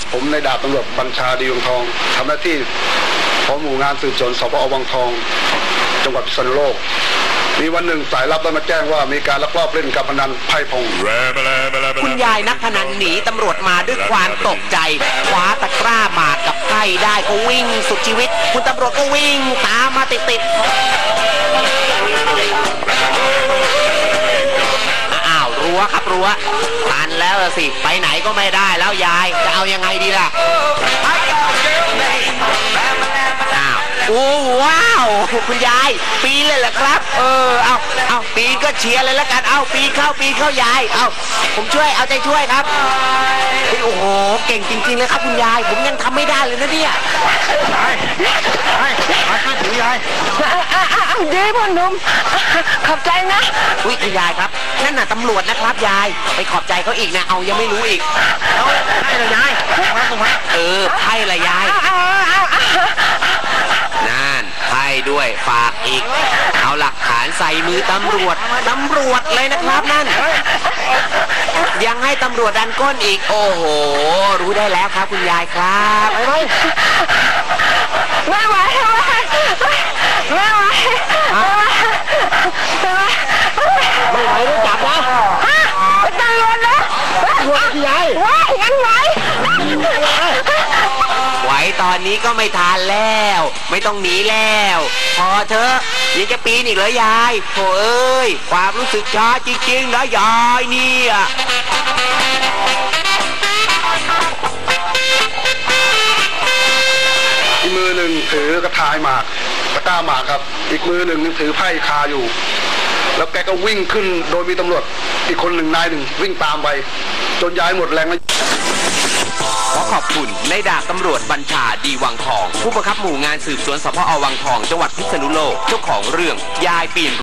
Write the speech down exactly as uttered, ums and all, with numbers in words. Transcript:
ผมในดาบตำรวจบัญชาดีวงทองทำหน้าที่ของหมู่งานสืบสวนสพวังทองจังหวัดพิษณุโลกมีวันหนึ่งสายลับได้มาแจ้งว่ามีการลักลอบเล่นการพนันไพ่พงคุณยายนักพนันหนีตำรวจมาด้วยความตกใจคว้าตะกร้าหมากกับไพ่ได้ก็วิ่งสุดชีวิตคุณตำรวจก็วิ่งตามมาติดๆอ้าวรั้วครับรั้วตันแล้วสิไปไหนก็ไม่ได้แล้วยายจะเอายังไงดีล่ะโอ้ว้าวคุณยายปีนเลยเหรอครับเออเอาเอาปีนก็เชียร์เลยแล้วกันเอาปีนเข้าปีนเข้ายายเอาผมช่วยเอาใจช่วยครับโอ้โหเก่งจริงๆเลยครับคุณยายผมยังทำไม่ได้เลยนะเนี่ยยายยายมาช่วยถือยายดีพ่อหนุ่มขอบใจนะอุ้ยคุณยายครับนั่นน่ะตำรวจนะครับยายไปขอบใจเขาอีกนะเอายังไม่รู้อีกแล้วให้เลยยายมาตรงมาเออให้ละยายนั่นให้ด้วยฝากอีกเอาหลักฐานใส่มือตำรวจตำรวจเลยนะครับนั่นยังให้ตำรวจดันก้นอีกโอ้โหรู้ได้แล้วครับคุณยายครับไม่ไหวไม่ไหวไม่ไหวไม่ไหวไม่ไหวต้องจับนะตำรวจนะตำรวจยายไหวงั้นไหวไหวตอนนี้ก็ไม่ทานแล้วไม่ต้องหนีแล้วพอเถอะยังจะปีนอีกเหรอยายโถ่เอ้ยความรู้สึกช้าจริงๆนะยายเนี่ยอีกมือหนึ่งถือกระถายหมากตะกร้าหมากครับอีกมือหนึ่งถือไพ่คาอยู่แล้วแกก็วิ่งขึ้นโดยมีตำรวจอีกคนหนึ่งนายหนึ่งวิ่งตามไปจนยายหมดแรงแล้วขอขอบคุณในดาบตำรวจบัญชาดีวังทองผู้บังคับหมู่งานสืบสวนสพวังทองจังหวัดพิษณุโลกเจ้าของเรื่องยายปีน